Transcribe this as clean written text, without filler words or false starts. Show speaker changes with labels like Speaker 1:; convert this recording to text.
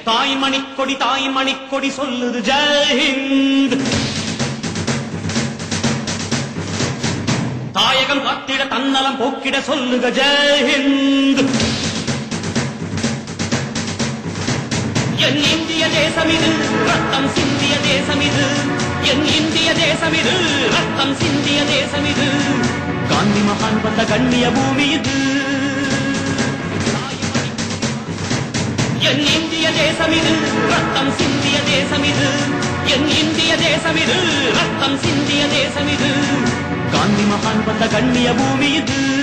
Speaker 1: தாயின் மணிக்கொடி சொல்லுது ஜெய் ஹிந்த். தாயகம் காத்திட தன்னலம் போக்கிட சொல்லுக ஜெய் ஹிந்த். என் இந்திய தேசமிது ரத்தம் சிந்திய தேசமிது, என் இந்திய தேசமிது ரத்தம் சிந்திய தேசமிது, காந்தி மகான் வந்த கண்ணிய பூமி இது. என் இந்திய தேசமிது ரத்தம் சிந்திய தேசமிது, என் இந்திய தேசமிது ரத்தம் சிந்திய தேசமிது, காந்தி மகான் வந்த கண்ணிய பூமி இது.